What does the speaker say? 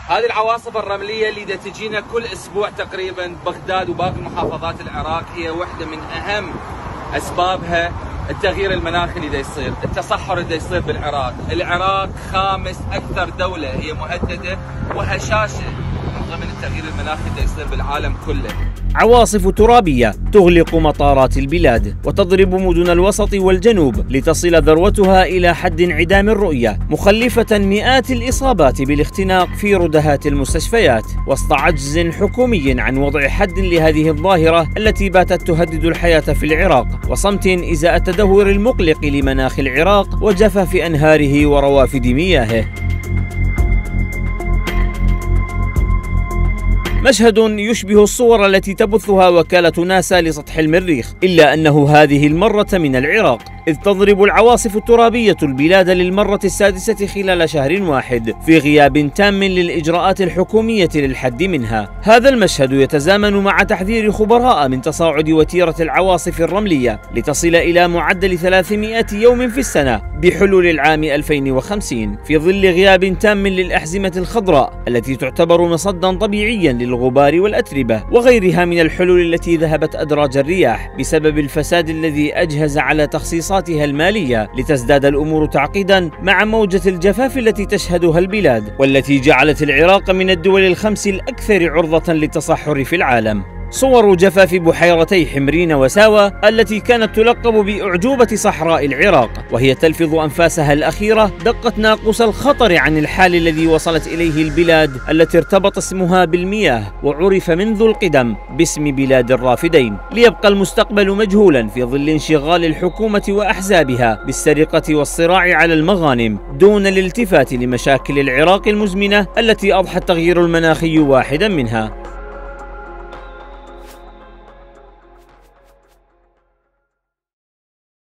هذه العواصف الرملية اللي تجينا كل أسبوع تقريبا بغداد وباقي محافظات العراق هي واحدة من أهم أسبابها التغيير المناخي اللي يصير، التصحر اللي يصير بالعراق. العراق خامس أكثر دولة هي مهددة وهشاشة من ضمن التغيير المناخي اللي يصير بالعالم كله. عواصف ترابية تغلق مطارات البلاد وتضرب مدن الوسط والجنوب لتصل ذروتها إلى حد انعدام الرؤية، مخلفة مئات الإصابات بالاختناق في ردهات المستشفيات، وسط عجز حكومي عن وضع حد لهذه الظاهرة التي باتت تهدد الحياة في العراق، وصمت إزاء التدهور المقلق لمناخ العراق وجفاف أنهاره وروافد مياهه. مشهد يشبه الصور التي تبثها وكالة ناسا لسطح المريخ، إلا أنه هذه المرة من العراق، إذ تضرب العواصف الترابية البلاد للمرة السادسة خلال شهر واحد في غياب تام للإجراءات الحكومية للحد منها. هذا المشهد يتزامن مع تحذير خبراء من تصاعد وتيرة العواصف الرملية لتصل إلى معدل 300 يوم في السنة بحلول العام 2050، في ظل غياب تام للأحزمة الخضراء التي تعتبر مصدا طبيعيا للغبار والأتربة وغيرها من الحلول التي ذهبت أدراج الرياح بسبب الفساد الذي أجهز على تخصيصاتها المالية، لتزداد الأمور تعقيدا مع موجة الجفاف التي تشهدها البلاد، والتي جعلت العراق من الدول الخمس الأكثر عرضة للتصحر في العالم. صور جفاف بحيرتي حمرين وساوى التي كانت تلقب بأعجوبة صحراء العراق وهي تلفظ أنفاسها الأخيرة دقت ناقوس الخطر عن الحال الذي وصلت إليه البلاد التي ارتبط اسمها بالمياه وعرف منذ القدم باسم بلاد الرافدين، ليبقى المستقبل مجهولا في ظل انشغال الحكومة وأحزابها بالسرقة والصراع على المغانم دون الالتفات لمشاكل العراق المزمنة التي أضحى التغيير المناخي واحدا منها.